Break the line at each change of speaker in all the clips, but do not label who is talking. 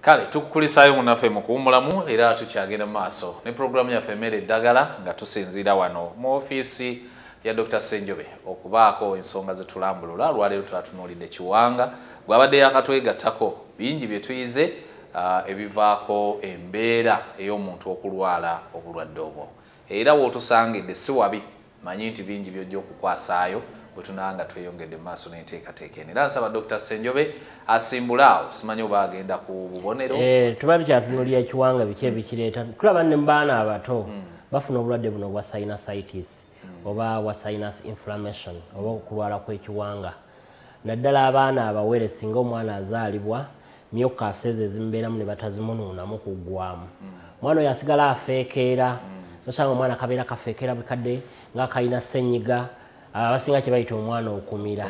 Kale tukukulisayo munafe mu kuwumulamu era tukyagenda maaso ne programu yaffe emmere eddagala nga tusinziira wano mu ofiisi ya Dr. Ssenjobe okubaako ensonga ze tulambulula. Lwaleero twatunuulidde Kiwanga gwabadde yakatwegattako bingi bye tuyize ebivaako embeera ey'omuntu okulwala obulwadde obwo. Era w'otusangidde si wabi, manyi nti bingi by'ojja okukwasaayo bwe tunanga tweyongedde mu maaso n'enteekateeka eno. Era nsaba Dr. Ssenjobe asimbulaawo, simanyi oba agenda ku bubonero.
Tuba tukyatunuulira Kiwanga biki ebikireeta. Tulaba ne mu baana abato bafuna obulwadde buno obwa sinusitis oba wa sinus inflammation oba okulwala kw'ekiwanga. Naddala abaana abawere singa omwana azaalibwa myokasi ezimbeeramu ne batazimunuunamu kuggwamu. Omwana oyo asigala afeekeera, osanga omwana kabeera kafeekeera bukadde nga kalina ssenyiga, abasinga kye bayita omwana okumira.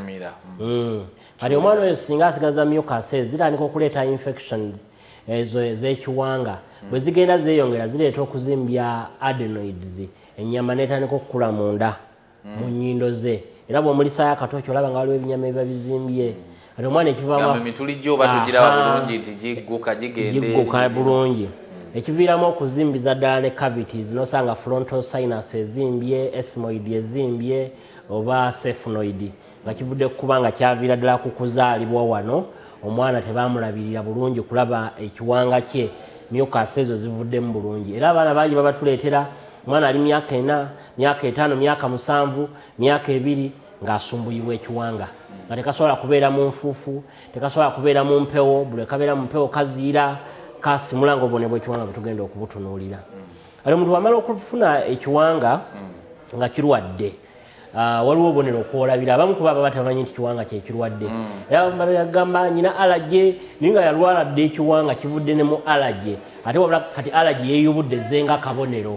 Kati omwana oyo singa asigaza myokasi zitandika okuleeta infection ezo ez'ekiwanga, bwe zigenda zeeyongera zireeta okuzimbya adenoids, ennyama n'etandika okukula munda mu nnyindo ze. Era bw'omulisaayo akatooki olaba nga waliwo ebinyama ebiba bizimbye. Kati omwana ekivaamu
emitulujjo oba tugirawo bulungi nti gigguka
bulungi. Ekiviiramu okuzimbiza ddala ne cavities n'osanga frontal sinus ezimbye, ethmoid ezimbye oba sphenoid nga kivudde kuba nga kyaviira ddala ku kuzaalibwa wano omwana tebaamulabirira bulungi kulaba ekiwanga kye, myokasi ezo zivuddemu bulungi. Era abaana bangi baba tuleetera omwana ali myaka 4, myaka 5, myaka 7, myaka 2 ng'asumbuyibwa ekiwanga nga tekasobola kubeera mu nfuufu, tekasobola kubeera mu mpewo, buli kabeera mu mpewo kaziira kasimula ng'obubonero bw'ekiwanga bwe tugenda okubutunuulira. Kati omuntu wamala okufuna ekiwanga nga kirwadde, waliwo obubonero okwolabira. Abamu kuba baba tamanyi nti kiwanga kye kirwadde. Era bagamba nyina allergy naye nga yalwala dde ekiwanga kivudde ne mu allergy. Ate wabula kati allergy yeeyubudde zenga kabonero.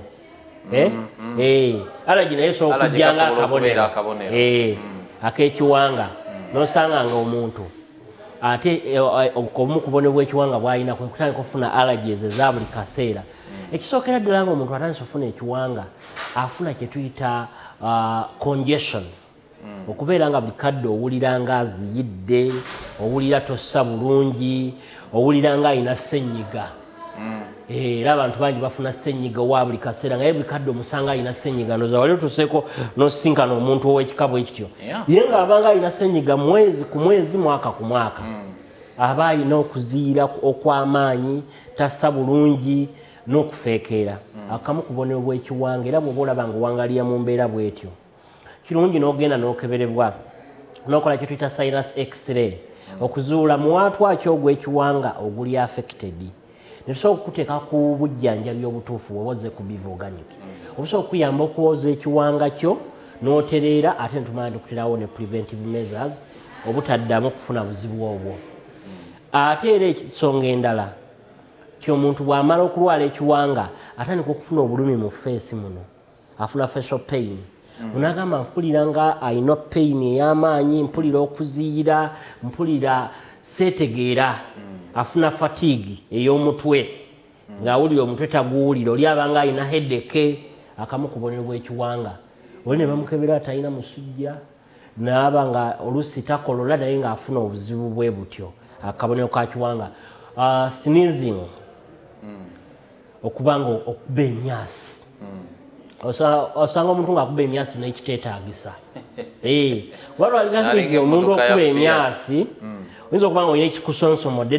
Allergy naye sobola okujja nga akabonero ak'ekiwanga n'osanga nga omuntu ate omu ku bubonero bw'ekiwanga bw'alina kwe kutandika okufuna allergies eza buli kaseera. Ekisookera ddala ng'omuntu atandise okufuna ekiwanga afuna kye tuyita congestion, okubeera nga buli kadde owulira nga aziyidde, owulira tossa bulungi, owulira nga alina ssenyiga. Era abantu bangi bafuna ssenyiga owa buli kaseera naye buli kadde omusanga alina ssenyiga. Ndowooza wali otuseeko n'osinkana omuntu ow'ekikabo ekityo, ye ng'abanga alina ssenyiga mwezi ku mwezi, mwaka ku mwaka, aba alina okuziira okw'amaanyi, tassa bulungi n'okufeekeera. Akamu ku bubonero bw'ekiwanga. Era bw'oba olaba ng'owangalira mu mbeera bw'etyo, kirungi n'ogenda n'okeberebwa n'okola kye tuyita sinus x-ray okuzuula muwaatwa ki ogw'ekiwanga oguli affected. Netusobola okuteeka ku bujjanjabi obutuufu oba ozze ku Biva Organic obusobola okuyamba okuwoza ekiwanga kyo n'otereera, ate netumala tukuterawo ne preventive measures obutaddamu okufuna buzibu obwo. Ate era ekisonga endala ky'omuntu bw'amala okulwala ekiwanga atandika okufuna obulumi mu feesi muno, afuna facial pain. Unagamba mpulira nga alina pain ey'amaanyi, mpulira okuziira, mpulira seetegeera, afuna fatigue ey'omutwe ng'awulira omutwe taguwulira, oli abanga alina headache. Akamu ku bubonero bw'ekiwanga. Oli ne bamukebera atalina musujja n'aba nga oluusi takolola naye ng'afuna obuzibu bwe butyo. Akabonero ka kiwanga. Sneezing, okuba nga okuba emyasi. Osanga omuntu ng'akuba emyasi n'ekiteetaagisa. Waliwo aligambye omuntu okuba emyasi oyinza okuba nga olina ekikusonsomodde.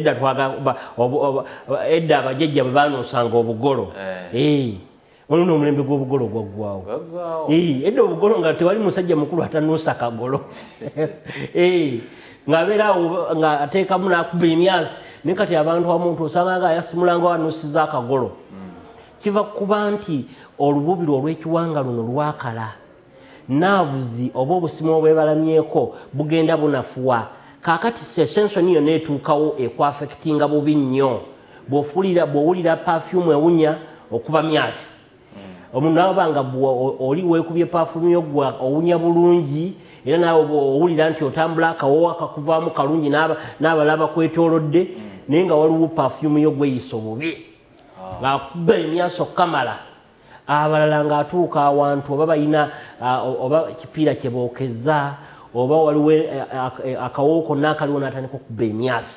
Edda abajjajja bwe baanuusanga obugolo, waliwo n'omulembe gw'obugolo gwaggwawo. Edda obugolo nga tewali musajja mukulu atanuusa kagolo, ng'abeera nga ateekamu n'akuba emyasi. Naye kati abantu amuntu osanga nga yasimula nga wanuusiza akagolo. Kiva kuba nti olububiro olw'ekiwanga luno lwakala, naavuzi oba obusima obwebalamyeko bugenda bunafuwa. Kaakati essential yonna etuukawo ekwafekitinga bubi nnyo. Bw'owulira perfume ewunya okuba myasi, omuntu naaba nga oli weekubye perfume yo gwe owunya bulungi, era naawe owulira nti otambula akawoowo akakuvaamu kalungi n'abalala bakwetoolodde, naye nga waliwo perfume yo gweyisa obubi ng'akuba emyasi okukamala. Abalala ng'atuuka awantu oba balina oba kipiira kye bookeza oba waliwo akawoowo konna akaliwo n'atandika okuba emyasi.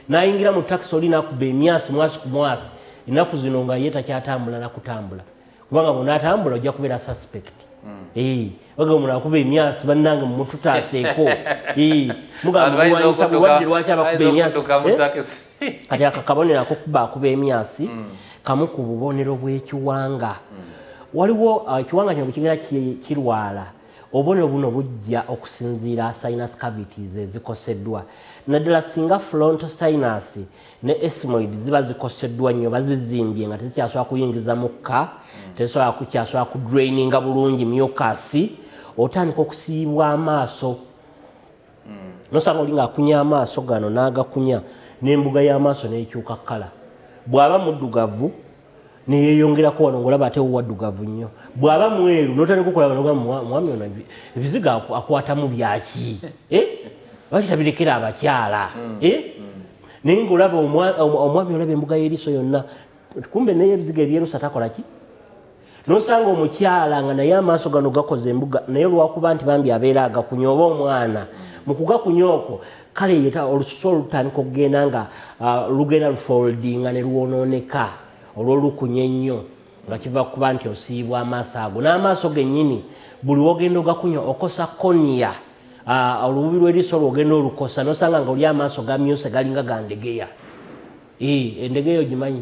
nayingira mu taxi oli nakuba emyasi mwasi ku mwasi ennaku zino nga ye takyatambula nakutambula kubanga bw'onaatambula ojja kubeera suspect baga omuntu akuba emyasi bannange mututaaseeko mugamulwanyisa bulwadde lwaki abakuba emyasi kati akakabonero akokuba akuba emyasi kamu ku bubonero bw'ekiwanga waliwo ekiwanga kino bwekigenda kirwala obubonero buno bujja okusinziira sinus cavities ezikoseddwa naddala singa frontal sinus ne ethmoid ziba zikoseddwa nnyo bazizimbye nga tezikyasobola kuyingiza mukka tezikyasobola kudraininga bulungi mucus otandika okusiibwa amaaso nosanga oli ngaakunya amaaso gano n'agakunya n'embuga y'amaaso n'ekyuka kkala bw'aba muddugavu neyeyongerako wano ng'olaba ate waddugavu nnyo bw'aba mweru n'otandika okulaba nogamba mwami ono ebiziga akwatamu byaki lwaki tabirekera abakyala naye ng'olaba omwami olaba embuga y'eriiso yonna kumbe naye ebiziga ebyerusa takolaki nosanga omukyala nga naye amaaso gano gakoze embuga naye olwakuba nti bambi abeera agakunya oba omwana mu kugakunya okwo kale olususu olutandika okugenda nga lugenda lufoldinga ne lwonooneka olw'olukunya ennyo nga kiva kuba nti osiibwa amaaso ago n'amaaso gennyini buli wogenda ogakunya okosa konia olububi lw'eriiso lwogenda olukosa nosanga nga oli amaaso gamyuse galinga gandegeya endegeya ogimanyi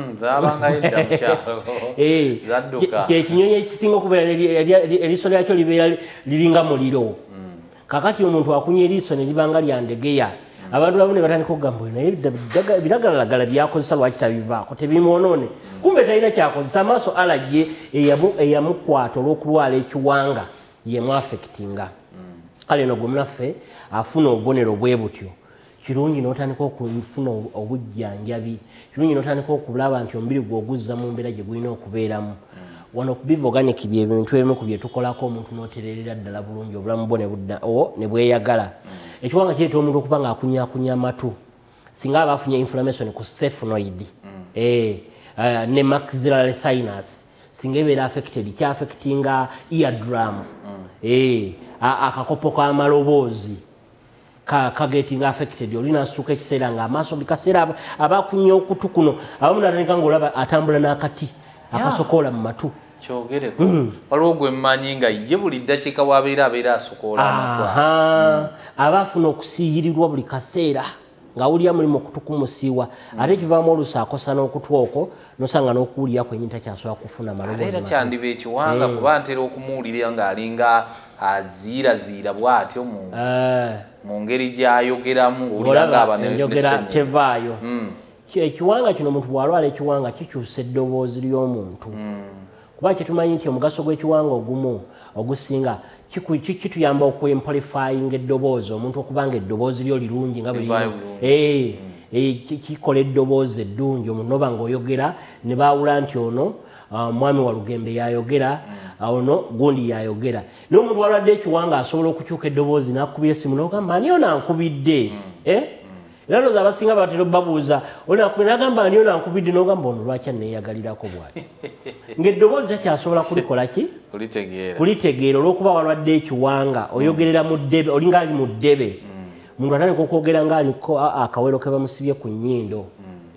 kyekinyonyi ekisinga okubeera eriiso lyakyo libeera liringa muliro kakati omuntu akunya eriiso ne libanga lyandegeya abantu bamu ne batandika okugamba naye biragalalagala byakozesa lwaki tabivaako tebimwonoone kumbe talina kyakozesa amaaso alagye eyamukwata olw'okulwala ekiwanga yemwafekitinga kale no gwemunaffe afuna obubonero bwe butyo kirungi n'otandika okufuna obujjanjabi kirungi n'otandika okulaba nti omubiri gw'oguzza mu mbeera gye gulina okubeeramu wano ku Biva Organic byebintu ebimu ku bye tukolako omuntu n'otererera ddala bulungi obulamu bwo ne bweyagala ekiwanga kireeta omuntu okuba ng'akunyakunya amatu singa aba afunye inflammation ku sphenoid ne maxillary sinus singa ebeera affected kyaffectinga eardrum akakopo k'amaloboozi kagetinga affected olina asituka ekiseera ng'amaaso buli kaseera aba akunya okutu kuno abamu natandika ng'olaba atambula n'akati akasokoola mu matu
kyogereko waliwo gwe mmanyi nga ye buli ddakiika abeera asokoola amatu
aba afuna okusiiyirirwa buli kaseera ng'awulira mulimu okutu kumusiiwa ate kivaamu oluusi akosa n'okutu okwo nosanga n'okuwulira kwennyini takyasobola kufuna maloboozi
era kyandiba ekiwanga kuba ntera okumuwulira ng'alinga aziiraziira bw'atyo mu ngeri gy'ayogeramu ng'owulira ng'aba
tevaayo ekiwanga kino omuntu bw'alwala ekiwanga kikyusa eddoboozi ly'omuntu kuba kyetumanyi nti omugaso gw'ekiwanga ogumu ogusinga kituyamba okwempolifyinga eddoboozi omuntu okubanga eddoboozi lyo lirungi nga kikola eddoboozi eddungi omuntu noba ng'oyogera ne baawula nti ono mwami Walugembe yayogera ono gundi yayogera naye omuntu walwadde ekiwanga asobola okukyuka eddoboozi n'akubira essimu n'ogamba ani ono ankubidde era looza abasinga batera babuuza nagamba ani ono ankubidde n'ogamba ono lwaki aneeyagalirako bwati ng'eddoboozi takyasobola kulikola ki kulitegeera olw'okuba walwadde ekiwanga oyogerera mu ddebe olinga ali mu ddebe omuntu atandika okwogera ng'aliko akawero ke bamusibye ku nnyindo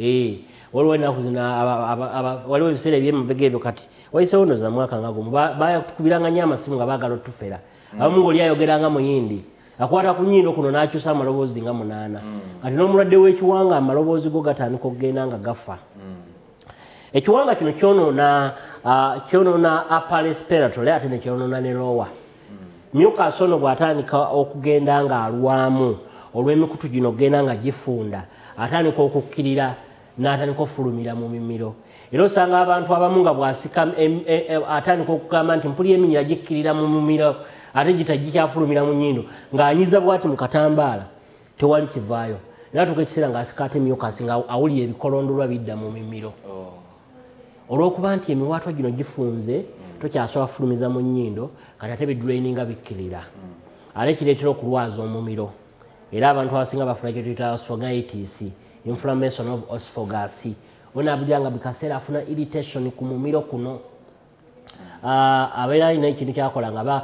waliwo ebiseera ebyemabega ebyo kati wayisewo nno za mwaka nga gumu batukubiranga nnyo amasimu nga baagala otufera abamu ng'oli ayogeranga muyindi akwata ku nnyindo kuno n'akyusa amaloboozi nga 8 kati n'omulwadde w'ekiwanga amaloboozi go gatandika okugenda nga gafa ekiwanga kino kyonoona upper respiratory ate ne kyonoona ne lower mucus ono bw'atandika okugenda ng'alwamu olw'emikutu gino ogenda nga gifunda atandika okukkirira n'atandika ofulumira mu mimiro era osanga abantu abamu nga bw'asika atandika okugamba nti mpulira eminyira gikkirira mu mimiro ate gikyafulumira mu nnyindo ng'anyiza bw'ati mu katambaala tewali kivaayo naye atuuka ekiseera ng'asika ate myukasi nga awulira ebikolondolwa bidda mu mimiro olw'okuba nti emiwaatwa gino gifunze tokyasobola fulumiza mu nnyindo kati ate bidraininga bikkirira ate kireetera okulwaza omumiro era abantu abasinga bafuna kyetuyita osophagitis inflammation of esophagus ona abulira nga bikaseera afuna irritation ku mumiro kuno abeera alina ekintu kyakola nga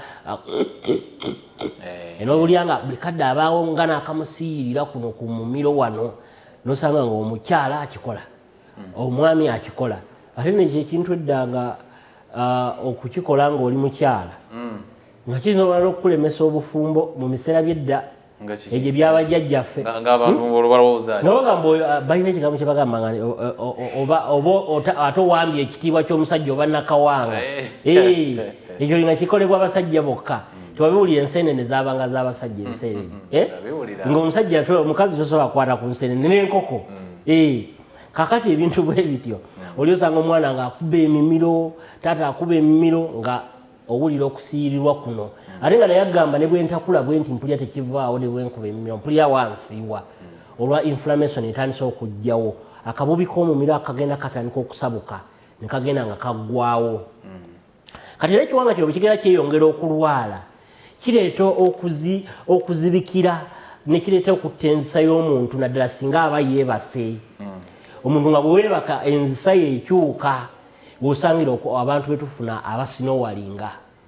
enobulya nga buli kadde abaawo nga n'akamusiyirira kuno ku mumiro wano nosanga nga omukyala akikola omwami akikola ate nekyo ekintu eddanga okukikola ng'oli mukyala nga kisobola okukulemesa obufumbo mu biseera by'edda ebyo byabajjajjaffe nobagamba balina ekigambo kye bagamba nga ate owambye ekitiibwa ky'omusajja oba nakawanga ekyo nga kikolebwa abasajja bokka tewabiwulira enseenene zabanga z'abasajja ebiseera ebyo ng'omusajja omukazi tosobola kukwata ku nseenene n'enkoko kakati ebintu bwe bityo oli osanga omwana ng'akuba emimiro taata akuba emimiro nga owulira okusiirirwa kuno ate nga naye agamba ne bwentakula bwe nti mpulya tekivaawo ne bwenkuba emimiro mpulya wansiiwa olwa inflammation etandisa okujjawo akabubi k'omumiro akagenda katandika okusabuka ne kagenda nga kaggwawo kati era ekiwanga kino bwe kigenda kyeyongera okulwala kireeta okuzibikira ne kireeta okutta enzisa y'omuntu naddala singa aba yeebase omuntu nga bwe weebaka enzisa yeekyuka bw'osangira abantu betufuna abasinowalinga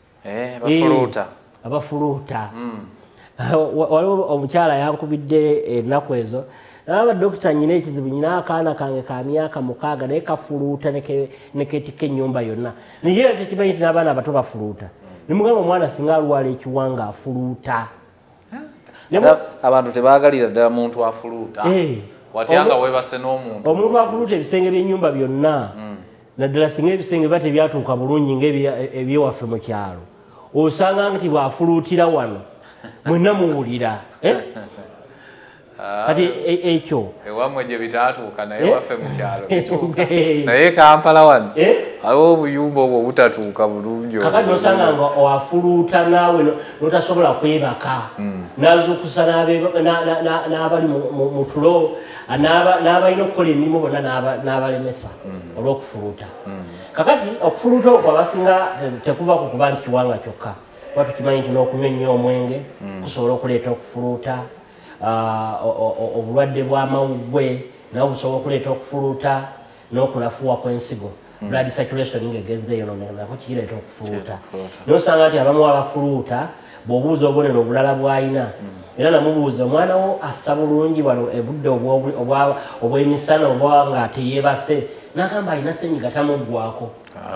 abafuluuta waliwo omukyala yankubidde ennaku ezo naba dokita nyina ekizibu nyina akaana kange ka myaka 6 naye kafuluuta nekeetikka ennyumba yonna naye era tekimanyi nti n'abaana abato bafuluuta nemugamba omwana singa alwala ekiwanga afuluuta
abantu tebagalira ddala muntu afuluuta watyanga webase n'omuntu
omuntu afuluuta ebisenge by'ennyumba byonna naddala singa ebisenge biba tebyatuuka bulungi ng'ebyewaffe mu kyalo osanga nti bw'afuluutira wano mwenna muwulira kati ekyo
ewamwe gye bitaatuuka naye waffe mu kyalo bituuka naye Kampala wano aliwo obuyumba obwo obutatuuka bulungi
kakati nosanga nga wafuluuta naawe notasobola kwebaka nazukusa n'abali mu tulo n'abalina okukola emirimu bonna n'abalemesa olw'okufuluuta kakati okufuluuta okwo abasinga tekuva ku kuba nti kiwanga kyokka kuba tukimanyi nti n'okunywa ennyo omwenge kusobola okuleeta okufuluuta obulwadde bw'amawuggwe nabo busobola okuleeta okufuluuta n'okunafuwa kw'ensigo blood circulation ng'egenzeeyo nako kireeta okufuluuta nosanga nti abamu abafuluuta bw'obuuza obubonero obulala bw'alina era namubuuza omwana wo assa bulungi wano ebudde obw'emisana oba nga teyeebase n'agamba alina ssenyiga tamuggwako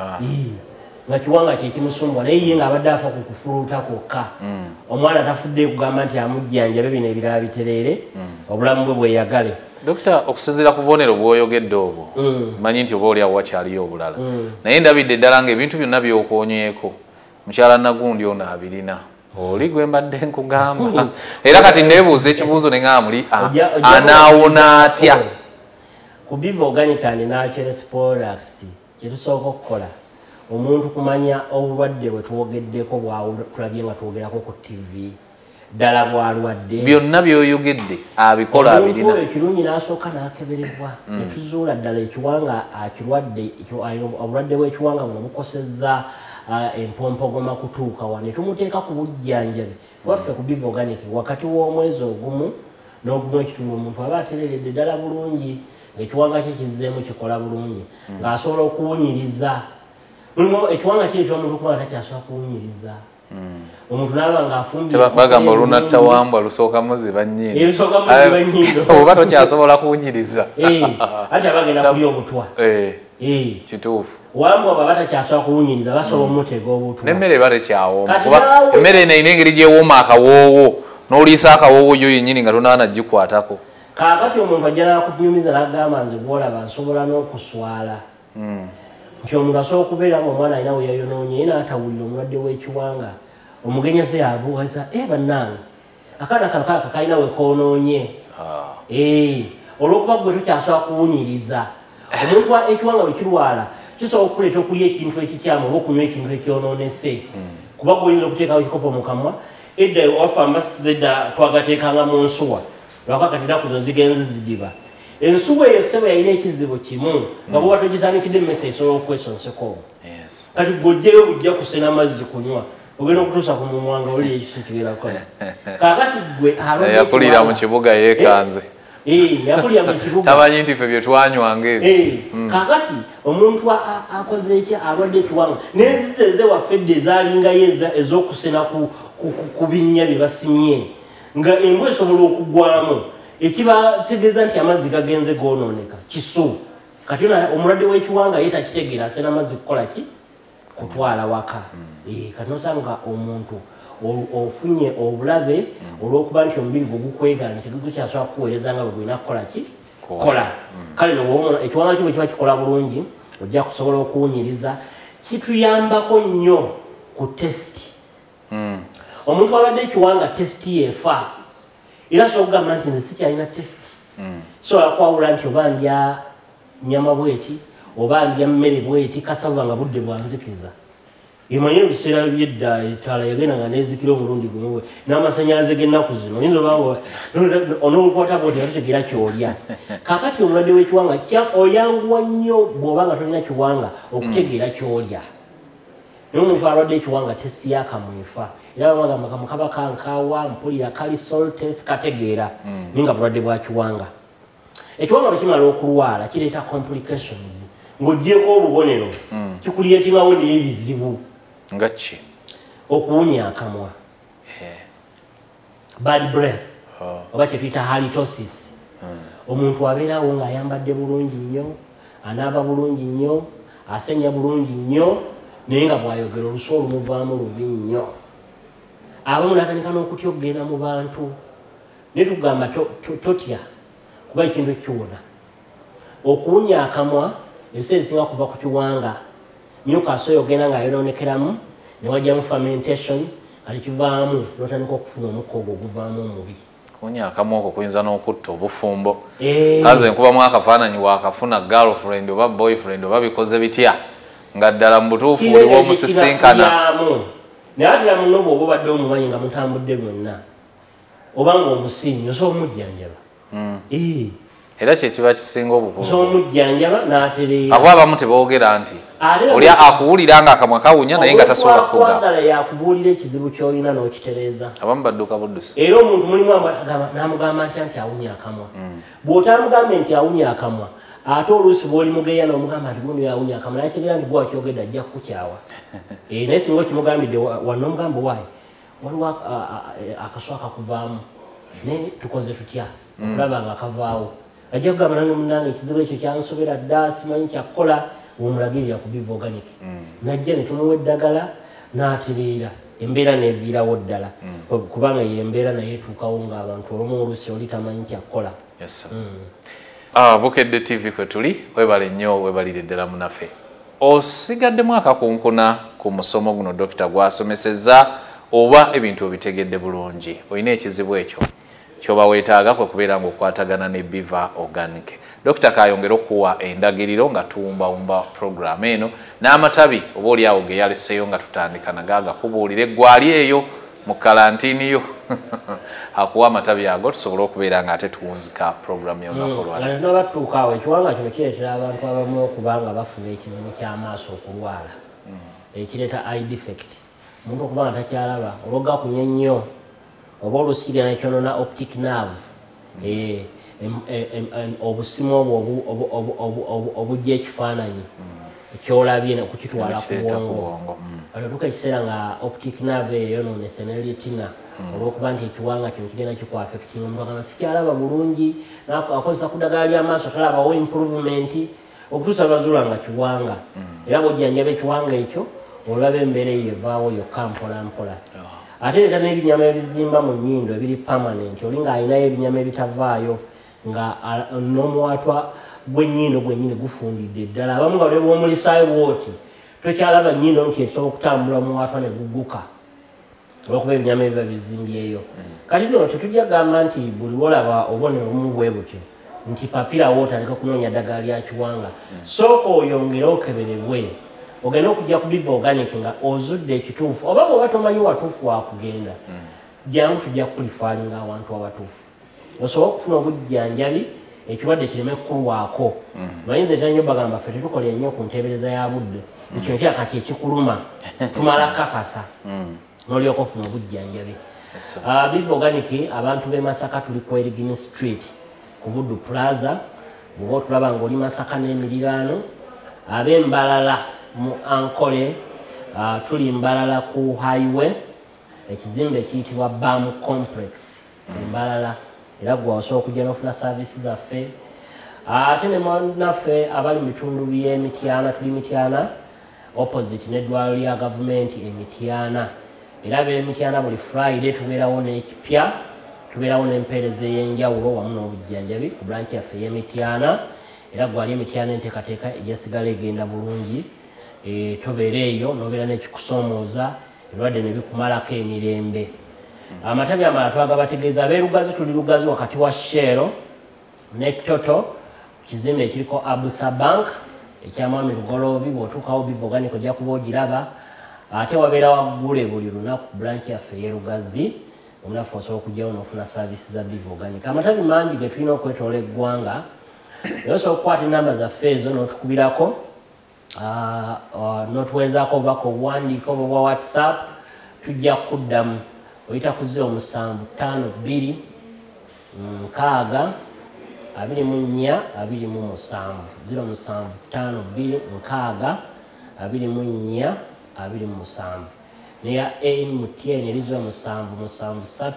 nga kiwanga kyekimusumbwa naye ye ng'abadde afa ku kufuluuta kwokka omwana tafudde kugamba nti amujjanjabe bino ebirala bitereere obulamu bwe bweyagale
Dokita okusinziira ku bubonero bw'oyogedde obwo manyi nti oba oliawo wakyaliyo obulala naye ndabidde ddala ng'ebintu byonna by'okoonyeko mukyala Nagundi ono abirina oli gwe mbadde nkugamba era kati neebuuza ekibuuzo ne ŋŋamuli anaawona atya
ku Biva Organic and Naturals Products kye tusooka okukola omuntu kumanya obulwadde bwe twogeddeko bwatulabye nga twogerako ku TV ddala bwalwadde
byonna by'oyogedde abikola abirina
ekirungi n'asooka n'akeberebwa ne tuzuula ddala ekiwanga akirwadde obulwadde bw'ekiwanga buno bukosezza empompogoma kutuuka wa ne tumuteeka ku bujjanjabi waffe ku Biva Organic wakati w'omwezi ogumu n'ogumu ekitundu omuntu aba atereredde ddala bulungi ekiwanga kye kizzeemu kikola bulungi ng'asobola okuwunyiriza mulimu ekiwanga kireeta omuntu okuba nga takyasobola kuwunyiriza omuntu n'aba ng'afumbibagamba
olunatta wambwa lusooka muziba nnyindo oba tokyasobola kuwunyiriza
ate abagenda kulya obutwa
kituufu
wambwa baba takyasobola kuwunyiriza basobola omutega obutwa
n'emmere eba tekyawooma kuba emmere eno erina engeri gyewooma akawoowo n'oliisa akawoowo yo yennyini nga tonaana gikwatako
kaakati omuntu ajja nakunyumiza n'agamba nze gwolaba nsobola n'okuswala nti omuntu asobola okubeera nga omwana alina we yayonoonye ye n'atawulira omulwadde w'ekiwanga omugenyi se yabuuza bannange akaana kano kaaka kalina we koonoonye olw'okuba gwe tokyasobola kuwunyiriza omuntu ekiwanga bwe kirwala kisobola okuleeta okulya ekintu ekikyamu oba okunywa ekintu ekyonoonese kuba gweoyinza okuteekawo ekikopo mu kamwa edda waffe ambasiza edda twagateekanga mu nsuwa lwakakati ennaku zo zigenze zidiba ensuwa eyo ssebo yalina ekizibu kimu nga bwoba togisaanikidde emmese esobola okwesonseko kati gw'ojjayo ojja kusena amazzi kunywa ogenda okutuusa ku mumwa nga olira ekiso kigenda kukola kaakati gwe
yakulira mu kibuga yeekanze
yakulira mu kibuga
tamanyi nti ffe bye twanywanga ebyo
kaakati omuntu akoze ekya alwadde ekiwanga n'enziza ezewaffe edda ezaalingayo ez'okusena ku binnya bye basimye nga embwa esobola okugwamu ekiba tegeeza nti amazzi gagenze gonooneka kisu kati omulwadde w'ekiwanga ye takitegeera asena amazzi kukola ki kutwala waka kati nosanga omuntu ofunye obulabe olw'okuba nti omubiri gwe gukwegana tegukyasobola kukuweereza nga bwe gulina kukola ki kola kale ekiwanga kyo bwe kiba kikola bulungi ojja kusobola okuwunyiriza kituyambako nnyo ku tesiti omuntu abadde ekiwanga tesiti yeefa era sobola okugamba nti nze sikyalina tesiti sobola kwawula nti oba ndya nyama bweti oba ndya mmere bweti kasava nga budde bwanzikiza imanye ebiseera byedda etaala yagendanga nezikira omulundi gumu n'amasannyalaze g'ennaku zino oyinza obanga onolukwata bwoti atutegeera kyolya kakati omulwadde w'ekiwanga oyanguwa nnyo bw'oba nga tolina kiwanga okutegeera kyolya naye omuntu alwadde ekiwanga tesiti yakamwefa era bagamba kamu kaba kankawa mpulira kali sol test kategeera naye nga bulwadde bwa kiwanga ekiwanga bwe kimala okulwala kireeta complications ng'oggyeko obubonero kikuleetingawo n'ebizibu
nga ki
okuwunya akamwa bad breath oba kyetuyita halitosis omuntu abeerawo ng'ayambadde bulungi nnyo anaaba bulungi nnyo asenya bulungi nnyo naye nga bw'ayogera olusu olumuvaamu lubi nnyo abamu natandika n'okutya okugenda mu bantu naye tugamba totya kuba ekintu ekiwona okuwunya akamwa ebiseera ebisinga kuva ku kiwanga niyo kasoya ogenda ng'ayonoonekeramu ne wajjamu fermentation kati kivaamu n'otandika okufuna omukka ogwo oguvaamu omubi
kuwunya akamwa okwo kuyinza n'okutta obufumbo kaze nkubamu akafaananyi waakafuna girlfriend oba boyfriend oba bikoze bitya nga ddala mu butuufu oliwo omusisinkana
naye atera muno bw'oba obadde omumanyi nga mutambudde bwonna oba ng'omusinyi osobola omujjanjaba
era kyekiba kisinga obukulu
omujjanjaba n'atereera
abo abamu teboogera nti oli akuwulira nga akamwa kawunya naye nga tasobola
kukwagala yakubuulira ekizibu ky'olina n'okitereeza
abamu badduka buddusi
era omuntu mulimu n'amugamba nti awunya akamwa bw'otamugambe nti awunya akamwa ate oluusi bw'oli mugeya n'omugamba nti guno yawunya akamwa naye kitegeera nti gwe wakyogedde ajja kukukyawa naye singa okimugambidde wano omugambo waayi waliwo akaswa kakuvaamu naye tukoze tutya okulaba nga kavaawo ajja kugamba nange munange ekizibu ekyo kyansobera dda simanyi kyakukola omulagirira ku Biva Organic najja ne tumuwa eddagala n'atereera embeera neviirawo ddala kubanga ye embeera naye etuukawo ng'abantu olumu oluusi oli tamanyi kyakukola
Bukedde TV kwe tuli webale nnyo webalire ddala munaffe osigaddemu akakunkuna ku musomo guno dokita gwasomesezza oba ebintu obitegedde bulungi olina ekizibu ekyo kyoba weetaaga kwe kubeera ng'okwatagana ne Biva Organic Dr. Kayongera okuwa endagiriro nga tuwumbawumba program eno n'amatabi oba oli awo ge yaleseeyo nga tutandika nagaaga kubuulira eggwali eyo mu kalantiini yo akuwa amatabi ago tusobole okubeera nga ate tuwunzika program y'olunaku olwala
nabatuuka awo ekiwanga kino kireetera abantu abamu okuba nga bafuna ekizibu ky'amaaso okulwala ekireeta eye defect omuntu okuba nga takyalaba olwogakunya ennyo oba olusiirya nekyonona optic nerve obusimu obwo obujja ekifaananyi ekyolabye okukitwala ku bwongo atuuka ekiseera nga optic nerve eyo yonoonese ne retina olw'okuba nti ekiwanga kino kigenda kikuafectinga omuntu agamba sikyalaba bulungi akozesa ku ddagala ly'amaaso talabawo improvement okutuusa lwazuula nga kiwanga era bw'ojjanjaba ekiwanga ekyo olaba embeera eyo evaawo yokka mpola mpola ate leeta n'ebinyama ebizimba mu nnyindo ebiri permanent oli ng'alinayo ebinyama ebitavaayo nga n'omuwatwa gw'ennyindo gwennyini gufundidde ddala abamu nga oleba omulisaayo bwoti tokyalaba nnyindo nti esobola okutambula omuwatwa ne gugguka olwokuba ebinyama ebiba bizimbyeyo kati bino tetujja gamba nti buli wolaba obubonero obumu bwe butyo nti papirawo otandika okunoonya ddagala lya kiwanga sooka oyongere okeberebwe ogenda okujja ku Biva Organic nga ozudde ekituufu oba bw'oba tomanyi watuufu wakugenda jangu tujja kukulifaalinga awantu abatuufu osobola okufuna obujjanjabi ekirwadde kireme kukulwako bayinza etanyo bagamba ffe tetukolera nnyo ku nteebereza ya budde ekyo kyakati ekikuluma tumala kakasa n'olyoka ofuna obujjanjabi Biva Organic abantu b'e Masaka tuli ku Erigini Street ku Buddu Plaza bw'oba otulaba ng'oli Masaka n'emiriraano ab'Embalala mu Ankole tuli Mbalala ku highway ekizimbe kiyitibwa BAM complex Mbalala era gwe osobola okujja n'ofuna saavisi zaffe. Ate ne naffe abali mu bitundu by'Emityana, tuli Mityana opposite n'eddwaliro lya gavumenti Emityana. Era b'Emityana buli Friday tubeerawo n'ekipya, tubeerawo n'empeereza ey'enjawulo wamu n'obujjanjabi ku branch yaffe y'Emityana. Era gwali Emityana enteekateeka ejasigala egenda bulungi. Tobeera eyo n'obeera n'ekikusoomooza ebirwadde ne bikumalako emirembe. Amatabi amalala twagabategeeza abeerugazi tuli Lugazi wakati wa Shell ne Toto kizimbe ekiriko Abusa Bank ekyamwami Lugoloobi bw'otuukawo Biva Organic ojja kuba ogiraba. Ate wabeera waggule buli lunaku branch yaffe y'Erugazi omunaffe osobola okujjawo n'ofuna saavisi za Biva Organic. Amatabi mangi ge tulina okwetoola eggwanga. Era osobola okukwata ennamba zaffe ezo n'otukubirako n'otuweezaako obubaka obuwandiika obwo bwa WhatsApp tujja kuddamu. Oyita ku 0752 6 24 27 0752 6 24 27 neya MTN erizo 773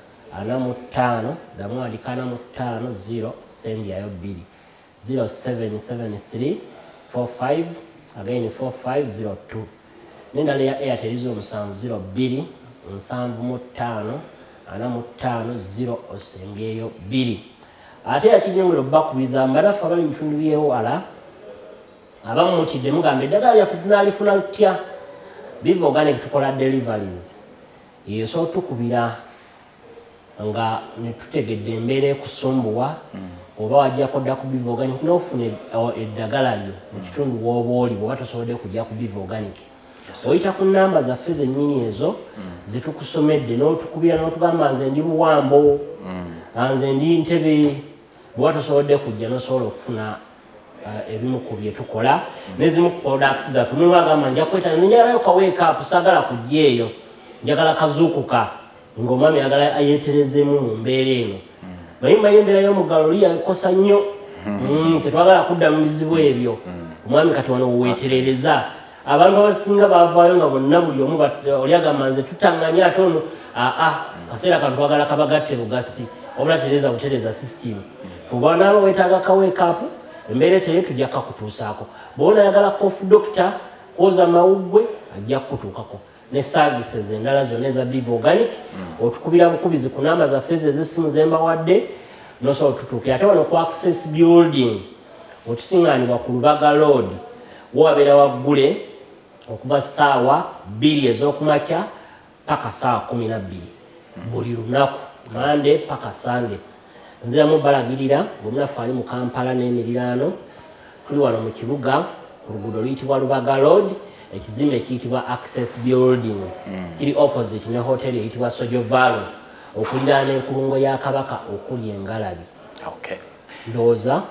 45 damwandikana mu 50 sendi yayo 2 0773 45 again 4502 nendala ya Airtel erizo 702 755 0 osengeyo 2. Ate yakinyongero bakubiza mbarafa abali bitundu byewala abamu mutidde mugambe eddagala lyaffe tunalifuna lutya. Biva Organic tukola deliveries eyo so tukubira nga netutegedde embeera ekusumbuwa oba wajja kodda ku Biva Organic n'ofuna eddagala lyo mu kitundu w'oba oli bw'oba tosobodde kujja ku Biva Organic. Oyita ku nnamba zaffe zennyini ezo zetukusomedde n'otukubira n'otugamba nze ndi Buwambo nze ndi Ntebe bw'oba tosobodde kujja n'osobola okufuna ebimu ku bye tukola n'ezimu ku products zaffe. Mulimu agamba nja kwetaaga njagalayo ka wake up saagala kujja eyo njagala kazuukuka ng'omwami ayagala ayeeterezeemu mu mbeera eno. Bayimba y'embeera y'omuggalo yakosa nnyo tetwagala kudda mu bizibu ebyo. Omwami kati wano weweeterereza abantu abasinga baavaayo nga bonna buli omu oli agamba nze tutanganya ate ono kaseera kano twagala kabagatte bugasi obula butereza system fuba naaba weetaaga ka wake up embeera etere tujja kakutuusaako. Bw'ona ayagala cough doctor kwoza mawuggwe ajja kutuukako ne services endala zonna eza Biva Organic. Otukubira bukubizi ku namba zaffe ez'essimu zembawadde n'osobola otutuukira. Ate wano ku Access Building otusiŋŋaanibwa ku Lubaga Road wabeera waggule okuva ssaawa 2 ez'okumakya paka ssaawa 12 buli lunaku Monday paka Sunday. Nziramu balagirira bw'omunaffe ali mu Kampala n'emiriraano tuli wano mu kibuga ku luguudo luyitibwa Lubaga Road ekizimbe kiyitibwa Access Building kiri opposite ne hoteli eyitibwa Sojovalo okuliraana enkulungo ya Kabaka okuli Engalabi. Ndowooza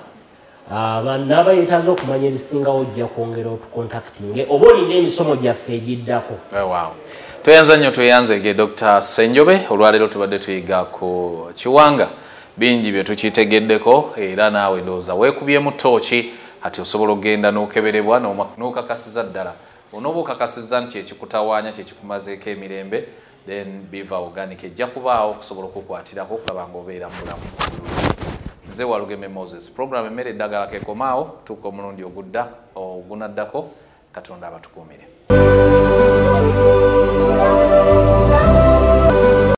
n'aba yeetaaza okumanya ebisingawo ojja kwongera otukontaktinge oba olinda emisomo gyaffe egiddako.
Tweyanza nnyo tweyanzege Dr. Ssenjobe. Olwaleero tubadde tuyiga ku kiwanga bingi bye tukitegeddeko era naawe ndowooza weekubyemu ttooki ati osobola okgenda n'okeberebwa n'okakasiza ddala. Onooba okakasiza nti ekikutawaanya kyekikumazeeko emirembe then Biva Organic ejja kubaawo okusobola okukwatirako okulaba ng'obeera mu bulamu. Nze Walugeme Moses. Program emmere eddagala kekomaawo tuuka omulundi ogunaddako. Katonda abatukuumire.